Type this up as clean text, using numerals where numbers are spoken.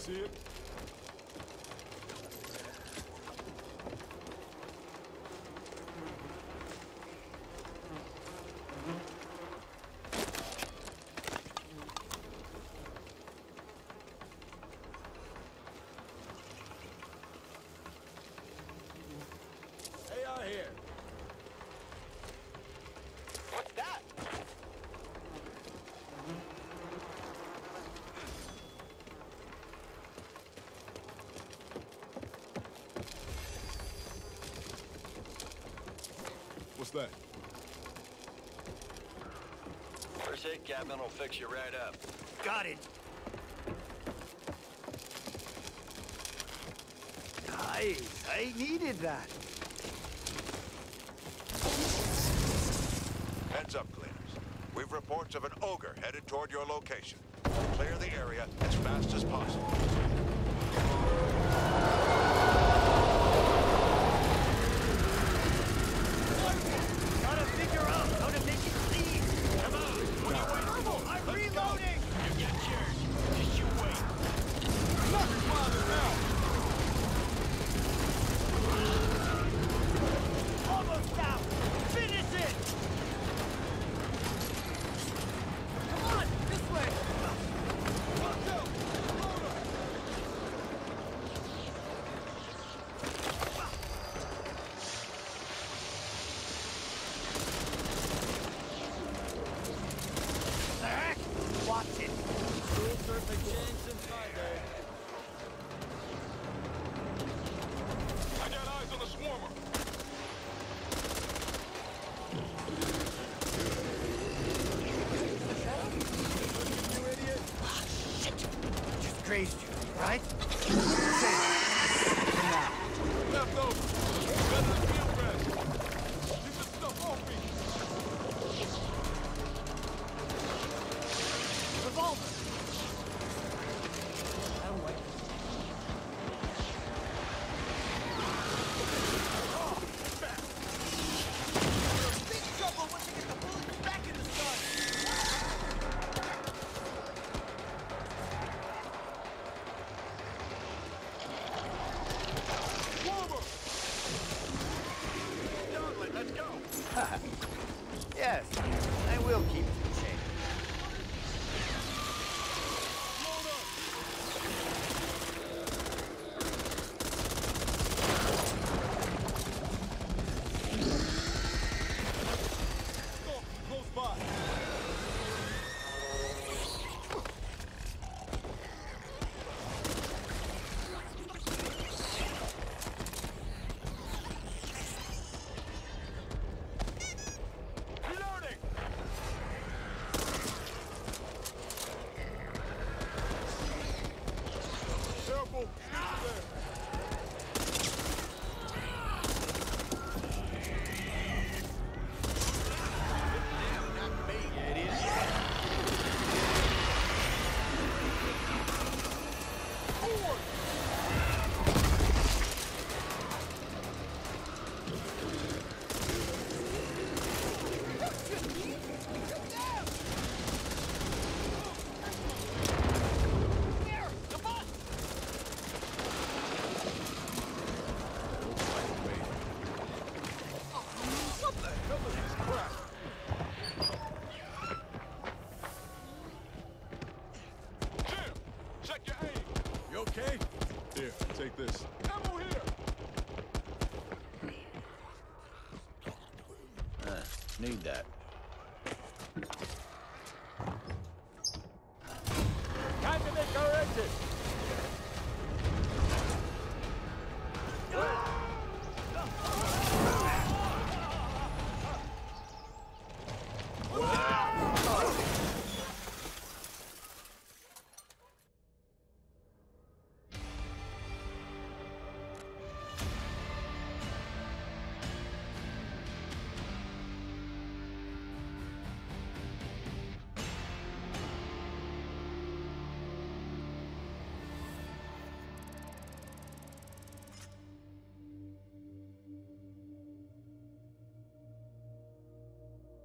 See it? Hey, out here. What's that? What's that? First aid cabin will fix you right up. Got it. Nice. I needed that. Heads up, cleaners. We've reports of an ogre headed toward your location. Clear the area as fast as possible. Gotta figure out how to make it leave. Come on! What are you waiting for? I'm Let's reloading. Go. You got yours. Just you wait. Knock his father now! Almost out. Finish it. Come on, this way. Watch out! Loader! Watch it. Rules certainly changed since my day. I got eyes on the swarmer. You idiot! Just grazed you, right? Left over. Better than field rest. Get this stuff off me. Revolver. That'll wait. Big trouble once you get the bullets back in the sun. Gauntlet, let's go. Yes, I will keep it in shape. Load up. Stalker, close by. Reloading! Careful! There. What the hell is this crap? Jim, check your aim. You okay? Here, take this. Ammo here. Need that. Time to make our exit.